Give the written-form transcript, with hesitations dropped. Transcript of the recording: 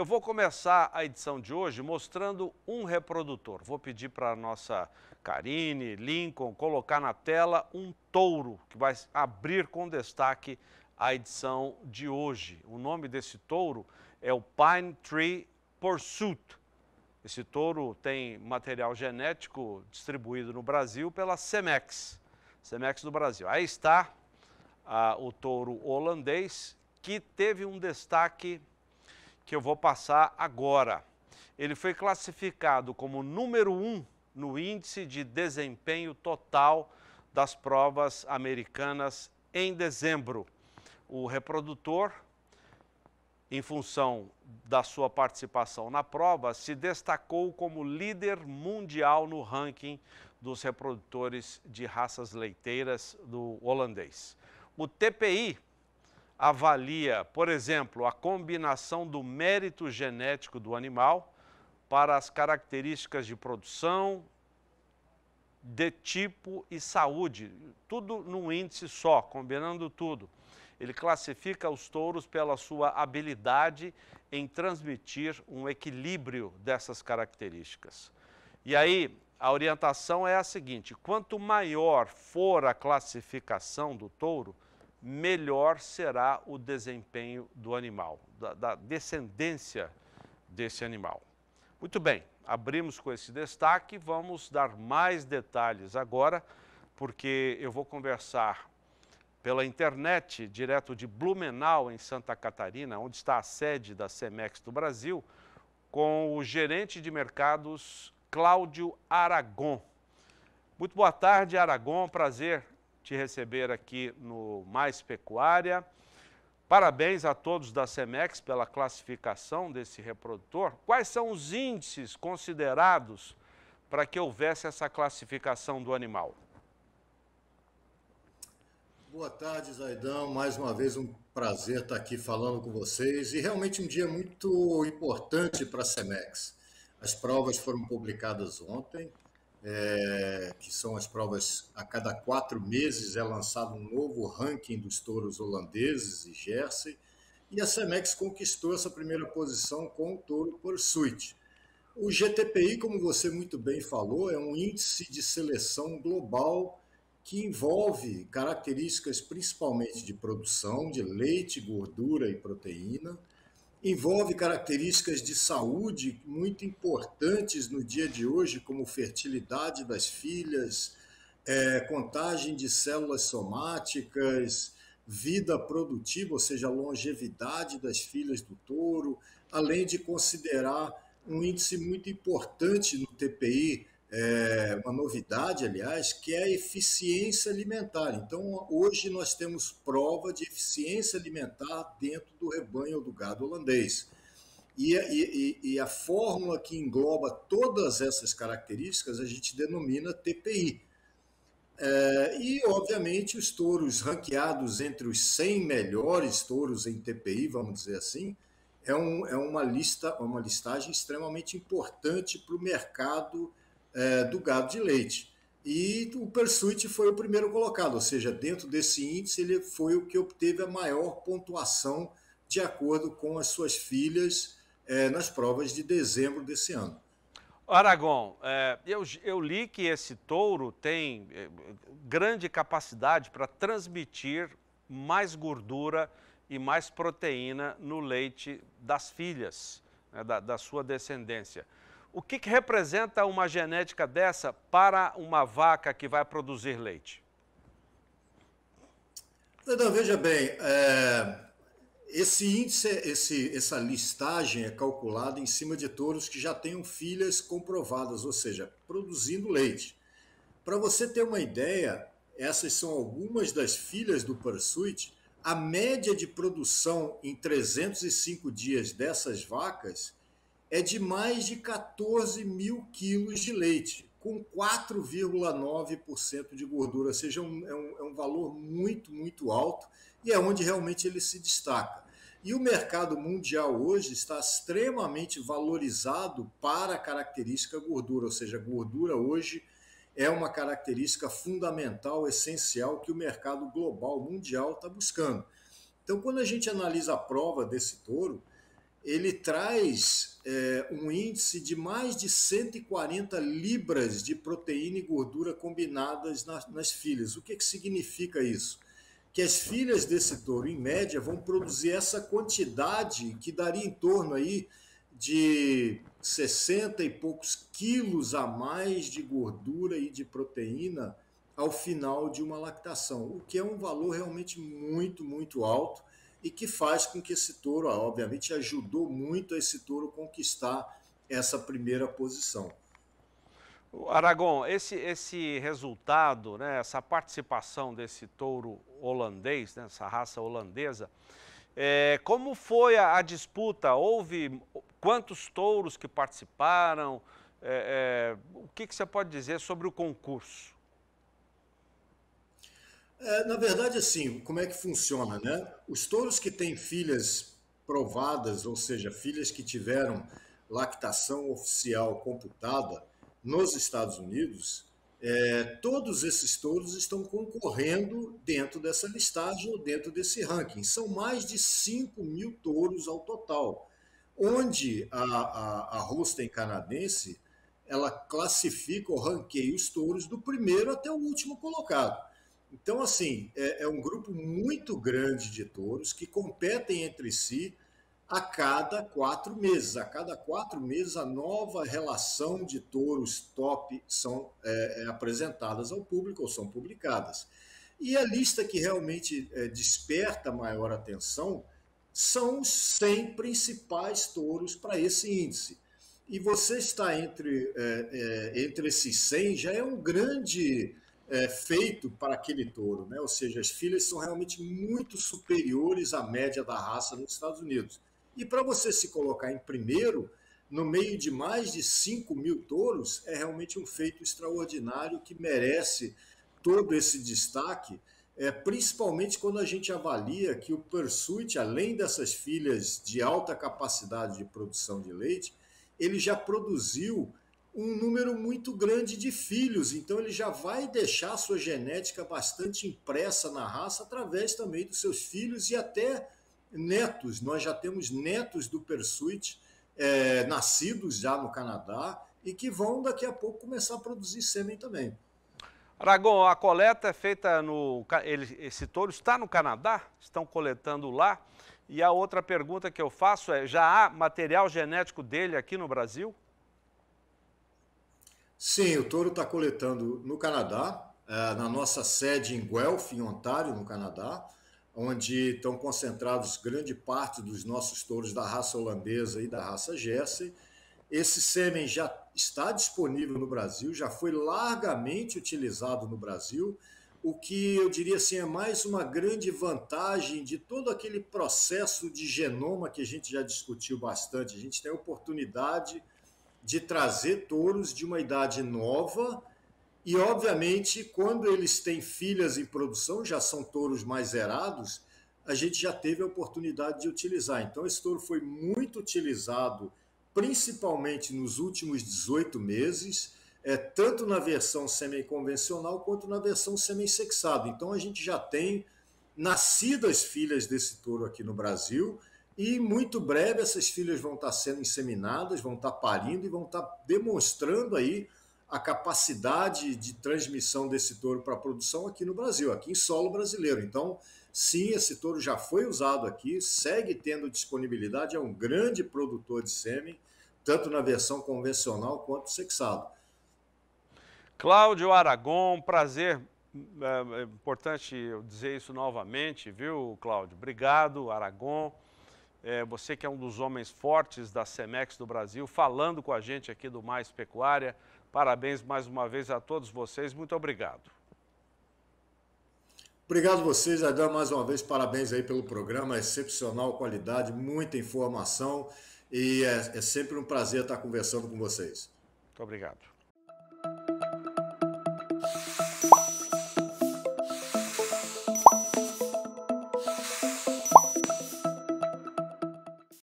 Eu vou começar a edição de hoje mostrando um reprodutor. Vou pedir para a nossa Karine, Lincoln, colocar na tela um touro que vai abrir com destaque a edição de hoje. O nome desse touro é o Pine Tree Pursuit. Esse touro tem material genético distribuído no Brasil pela Cemex, Cemex do Brasil. Aí está o touro holandês, que teve um destaque que eu vou passar agora. Ele foi classificado como número 1 no índice de desempenho total das provas americanas em dezembro. O reprodutor, em função da sua participação na prova, se destacou como líder mundial no ranking dos reprodutores de raças leiteiras do holandês. O TPI avalia, por exemplo, a combinação do mérito genético do animal para as características de produção, de tipo e saúde, tudo num índice só, combinando tudo. Ele classifica os touros pela sua habilidade em transmitir um equilíbrio dessas características. E aí, a orientação é a seguinte: quanto maior for a classificação do touro, melhor será o desempenho do animal, da descendência desse animal. Muito bem, abrimos com esse destaque, vamos dar mais detalhes agora, porque eu vou conversar pela internet, direto de Blumenau, em Santa Catarina, onde está a sede da Cemex do Brasil, com o gerente de mercados, Cláudio Aragon. Muito boa tarde, Aragon, prazer te receber aqui no Mais Pecuária. Parabéns a todos da Cemex pela classificação desse reprodutor. Quais são os índices considerados para que houvesse essa classificação do animal? Boa tarde, Zaidão. Mais uma vez um prazer estar aqui falando com vocês. E realmente um dia muito importante para a Cemex. As provas foram publicadas ontem, que são as provas a cada 4 meses é lançado um novo ranking dos touros holandeses e Jersey. E a Cemex conquistou essa primeira posição com o touro Pursuit. O GTPI, como você muito bem falou, é um índice de seleção global que envolve características principalmente de produção de leite, gordura e proteína, envolve características de saúde muito importantes no dia de hoje, como fertilidade das filhas, contagem de células somáticas, vida produtiva, ou seja, a longevidade das filhas do touro, além de considerar um índice muito importante no TPI, uma novidade, aliás, que é a eficiência alimentar. Então, hoje nós temos prova de eficiência alimentar dentro do rebanho ou do gado holandês. E a fórmula que engloba todas essas características a gente denomina TPI. E, obviamente, os touros ranqueados entre os 100 melhores touros em TPI, vamos dizer assim, é uma listagem extremamente importante para o mercado do gado de leite. E o Pursuit foi o primeiro colocado, ou seja, dentro desse índice ele foi o que obteve a maior pontuação de acordo com as suas filhas nas provas de dezembro desse ano. Aragon, eu li que esse touro tem grande capacidade para transmitir mais gordura e mais proteína no leite das filhas, né, da sua descendência. O que representa uma genética dessa para uma vaca que vai produzir leite? Então, veja bem, esse índice, essa listagem é calculada em cima de touros que já tenham filhas comprovadas, ou seja, produzindo leite. Para você ter uma ideia, essas são algumas das filhas do Pursuit. A média de produção em 305 dias dessas vacas é de mais de 14 mil quilos de leite, com 4,9% de gordura, ou seja, é um valor muito, muito alto e é onde realmente ele se destaca. E o mercado mundial hoje está extremamente valorizado para a característica gordura, ou seja, a gordura hoje é uma característica fundamental, essencial, que o mercado global, mundial, está buscando. Então, quando a gente analisa a prova desse touro, ele traz um índice de mais de 140 libras de proteína e gordura combinadas nas filhas. O que significa isso? Que as filhas desse touro, em média, vão produzir essa quantidade que daria em torno aí de 60 e poucos quilos a mais de gordura e de proteína ao final de uma lactação, o que é um valor realmente muito, muito alto e que faz com que esse touro, obviamente, ajudou muito esse touro conquistar essa primeira posição. Aragon, esse resultado, né, essa participação desse touro holandês, né, essa raça holandesa, como foi a disputa? Houve quantos touros que participaram? O que você pode dizer sobre o concurso? Na verdade, assim, como é que funciona, né? Os touros que têm filhas provadas, ou seja, filhas que tiveram lactação oficial computada nos Estados Unidos, todos esses touros estão concorrendo dentro dessa listagem ou dentro desse ranking. São mais de 5.000 touros ao total, onde a Holstein canadense ela classifica ou ranqueia os touros do primeiro até o último colocado. Então, assim, é um grupo muito grande de touros que competem entre si a cada 4 meses. A cada 4 meses, a nova relação de touros top são apresentadas ao público ou são publicadas. E a lista que realmente desperta maior atenção são os 100 principais touros para esse índice. E você está entre esses 100 já é um grande feito para aquele touro, né? Ou seja, as filhas são realmente muito superiores à média da raça nos Estados Unidos. E para você se colocar em primeiro, no meio de mais de 5.000 touros, é realmente um feito extraordinário que merece todo esse destaque, principalmente quando a gente avalia que o Pursuit, além dessas filhas de alta capacidade de produção de leite, ele já produziu um número muito grande de filhos, então ele já vai deixar sua genética bastante impressa na raça através também dos seus filhos e até netos. Nós já temos netos do Pursuit nascidos já no Canadá e que vão daqui a pouco começar a produzir sêmen também. Aragon, a coleta é feita esse touro está no Canadá? Estão coletando lá? E a outra pergunta que eu faço é, já há material genético dele aqui no Brasil? Sim, o touro está coletando no Canadá, na nossa sede em Guelph, em Ontário, no Canadá, onde estão concentrados grande parte dos nossos touros da raça holandesa e da raça Jersey. Esse sêmen já está disponível no Brasil, já foi largamente utilizado no Brasil, o que eu diria assim é mais uma grande vantagem de todo aquele processo de genoma que a gente já discutiu bastante. A gente tem a oportunidade de trazer touros de uma idade nova e, obviamente, quando eles têm filhas em produção, já são touros mais zerados, a gente já teve a oportunidade de utilizar. Então, esse touro foi muito utilizado, principalmente nos últimos 18 meses, tanto na versão semi-convencional quanto na versão semi-sexado. Então, a gente já tem nascidas filhas desse touro aqui no Brasil, e muito breve essas filhas vão estar sendo inseminadas, vão estar parindo e vão estar demonstrando aí a capacidade de transmissão desse touro para a produção aqui no Brasil, aqui em solo brasileiro. Então, sim, esse touro já foi usado aqui, segue tendo disponibilidade, é um grande produtor de sêmen, tanto na versão convencional quanto sexado. Cláudio Aragon, prazer, é importante eu dizer isso novamente, viu, Cláudio? Obrigado, Aragon. Você que é um dos homens fortes da Cemex do Brasil, falando com a gente aqui do Mais Pecuária. Parabéns mais uma vez a todos vocês, muito obrigado. Obrigado a vocês, Adão, mais uma vez, parabéns aí pelo programa, excepcional qualidade, muita informação e é sempre um prazer estar conversando com vocês. Muito obrigado.